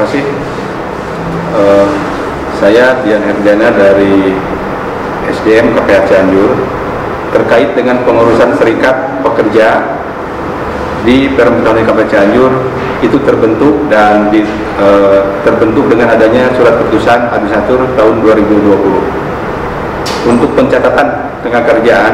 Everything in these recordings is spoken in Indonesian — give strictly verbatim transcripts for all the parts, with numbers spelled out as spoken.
kasih. Uh, saya Dian Herdiana dari S D M K P H Cianjur terkait dengan pengurusan serikat pekerja di Perum Petani K P H Cianjur itu terbentuk dan di, e, terbentuk dengan adanya surat keputusan administratur tahun dua ribu dua puluh. Untuk pencatatan tenaga kerjaan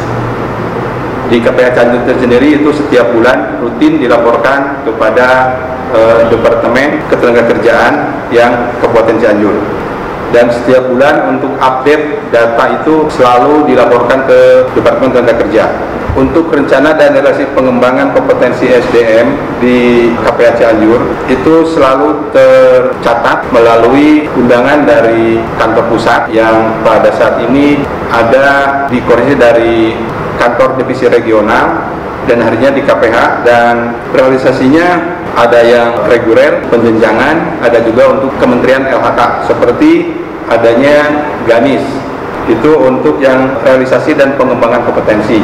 di K P H Cianjur sendiri itu setiap bulan rutin dilaporkan kepada e, Departemen Ketenagakerjaan yang Kabupaten Cianjur. Dan setiap bulan untuk update data itu selalu dilaporkan ke Departemen Tenaga Kerja. Untuk rencana dan relasi pengembangan kompetensi S D M di K P H Cianjur itu selalu tercatat melalui undangan dari kantor pusat yang pada saat ini ada dikoordinasi dari kantor divisi regional dan harinya di K P H, dan realisasinya ada yang reguler, penjenjangan, ada juga untuk Kementerian L H K seperti adanya GANIS itu untuk yang realisasi dan pengembangan kompetensi.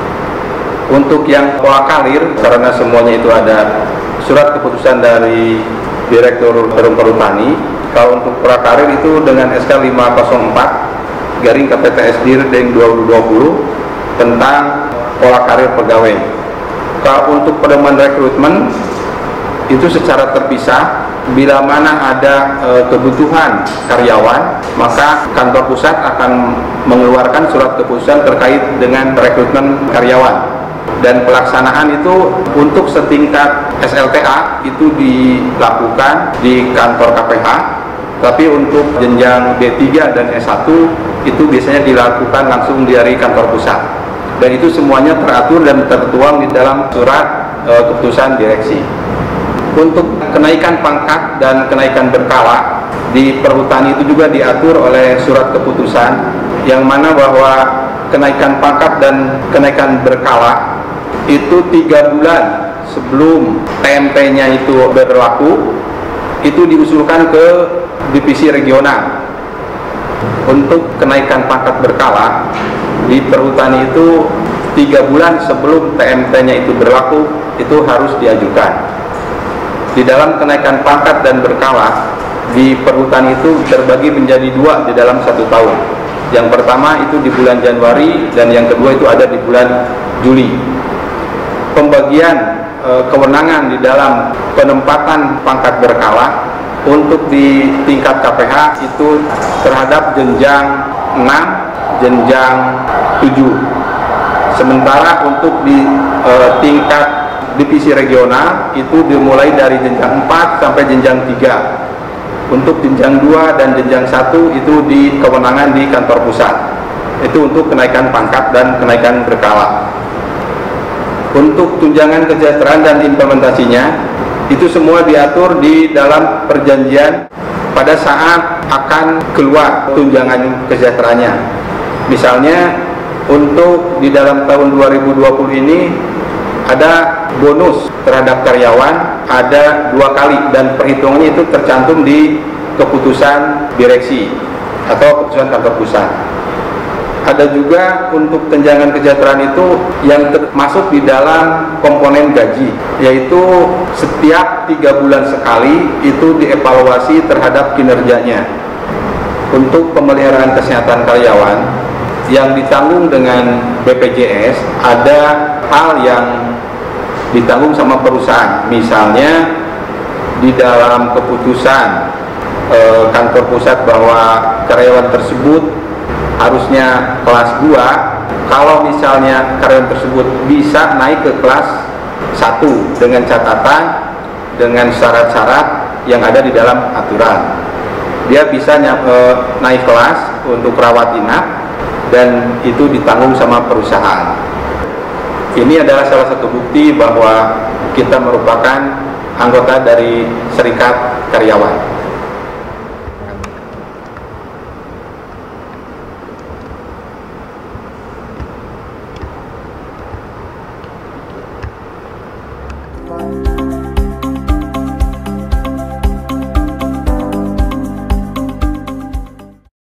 Untuk yang pola karir, karena semuanya itu ada surat keputusan dari Direktur Perum Perhutani. Kalau untuk pola karir itu dengan S K lima nol empat garing K P T S D R dua ribu dua puluh tentang pola karir pegawai. Kalau untuk pedoman rekrutmen itu secara terpisah. Bila mana ada e, kebutuhan karyawan, maka kantor pusat akan mengeluarkan surat keputusan terkait dengan rekrutmen karyawan. Dan pelaksanaan itu untuk setingkat S L T A itu dilakukan di kantor K P H, tapi untuk jenjang D tiga dan S satu itu biasanya dilakukan langsung dari kantor pusat. Dan itu semuanya teratur dan tertuang di dalam surat e, keputusan direksi. Untuk kenaikan pangkat dan kenaikan berkala di perhutani itu juga diatur oleh surat keputusan yang mana bahwa kenaikan pangkat dan kenaikan berkala itu tiga bulan sebelum T M P-nya itu berlaku itu diusulkan ke divisi regional. Untuk kenaikan pangkat berkala di perhutani itu tiga bulan sebelum T M P-nya itu berlaku itu harus diajukan. Di dalam kenaikan pangkat dan berkala di perhutani itu terbagi menjadi dua di dalam satu tahun. Yang pertama itu di bulan Januari dan yang kedua itu ada di bulan Juli. Pembagian e, kewenangan di dalam penempatan pangkat berkala untuk di tingkat K P H itu terhadap jenjang enam, jenjang tujuh. Sementara untuk di e, tingkat divisi regional itu dimulai dari jenjang empat sampai jenjang tiga. Untuk jenjang dua dan jenjang satu itu di kewenangan di kantor pusat. Itu untuk kenaikan pangkat dan kenaikan berkala. Untuk tunjangan kesejahteraan dan implementasinya itu semua diatur di dalam perjanjian pada saat akan keluar tunjangan kesejahteraannya. Misalnya untuk di dalam tahun dua ribu dua puluh ini ada bonus terhadap karyawan ada dua kali dan perhitungannya itu tercantum di keputusan direksi atau keputusan kantor pusat. Ada juga untuk tunjangan kesejahteraan itu yang termasuk di dalam komponen gaji, yaitu setiap tiga bulan sekali itu dievaluasi terhadap kinerjanya. Untuk pemeliharaan kesehatan karyawan yang ditanggung dengan B P J S ada hal yang ditanggung sama perusahaan, misalnya di dalam keputusan e, kantor pusat bahwa karyawan tersebut harusnya kelas dua, kalau misalnya karyawan tersebut bisa naik ke kelas satu dengan catatan dengan syarat-syarat yang ada di dalam aturan. Dia bisa e, naik kelas untuk rawat inap dan itu ditanggung sama perusahaan. Ini adalah salah satu bukti bahwa kita merupakan anggota dari serikat karyawan.